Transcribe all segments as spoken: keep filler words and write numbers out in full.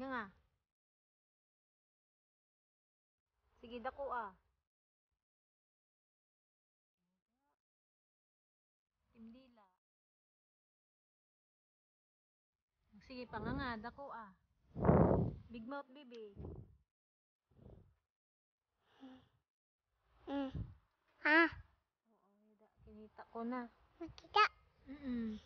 Nga nga. Sige, dako ah. Timdila. Sige pa nga nga, dako ah. Big mouth baby. Mm. Ha? Oo, da, kinita ko na. Makita. Mm-mm.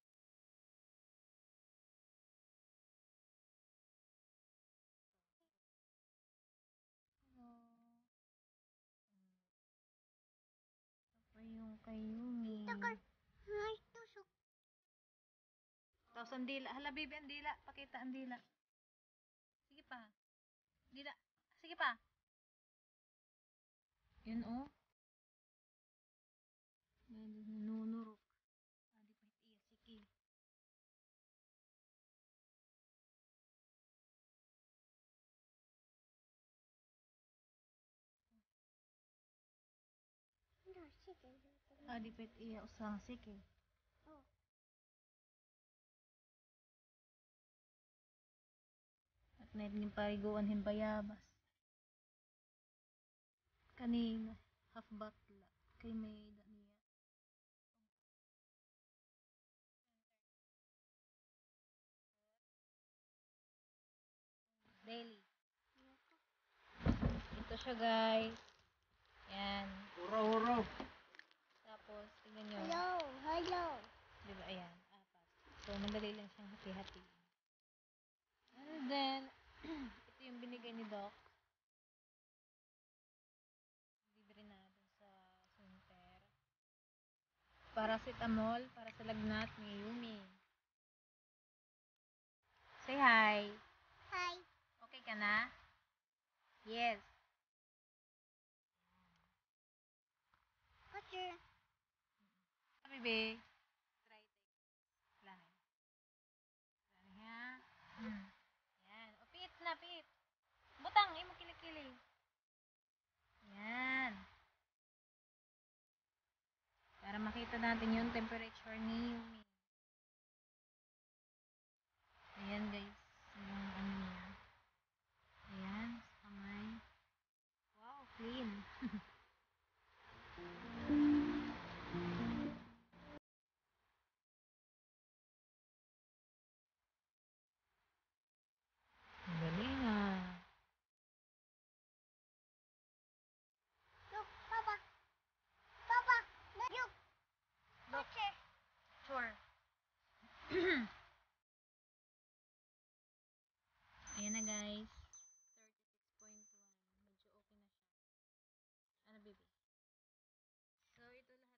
Pa yung kayumi. Takar. Ay, tusok. Tapos ang dila. Hala baby, ang dila. Pakita ang dila. Sige pa. Dila. Sige pa. Yun oh. Nanunurok. Adi pa iya. Sige. No, sige. Adi pa iya usang. Sige. Oh. At na yung pariguan himbayabas. Kanina. Half bakla. Kay may daniya. Daily. Ito siya guys. Yan. Uraw-uraw. Tapos, tingnan nyo. Hello, hello. Diba, ayan. Apat. So, madali lang siyang hati-hati. And then, ito yung binigay ni Doc. Libre na dun sa center. Paracetamol para sa lagnat ni Yumi. Say hi. Hi. Okay ka na? Yes. What's your... Baby. Try take. Lang. Lang ha. Hmm. Yan. O, pit na, pit. Butang, eh, mo kilikili. Yan. Para makita natin yung temperature ni Yumi. Ayan guys. Yung ano niya. Ayan. Sa kamay. Wow, clean. Galing ah. Look, Papa. Papa, look. Look. Sure. Ayan na guys. thirty-six point one. Medyo okay na siya. Ano baby? So ito lahat.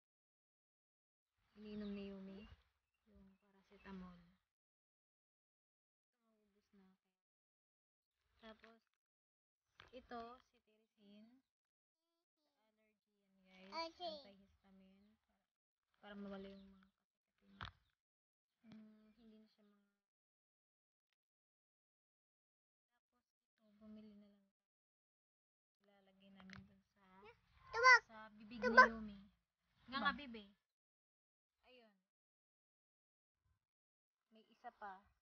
Ininom ni Yumi. Yung paracetamol. Ito maubos na. Tapos ito cetirizine. Allergy yan guys. Okay. Antihistamine. Para, para mawala yung mga kati-kati niya. Mm, hindi na siya mga... Tapos ito, bumili na lang. Ilalagay namin dun sa... Tubak. Sa bibig ni Yumi. Nga nga, bibi. Ayun. May isa pa.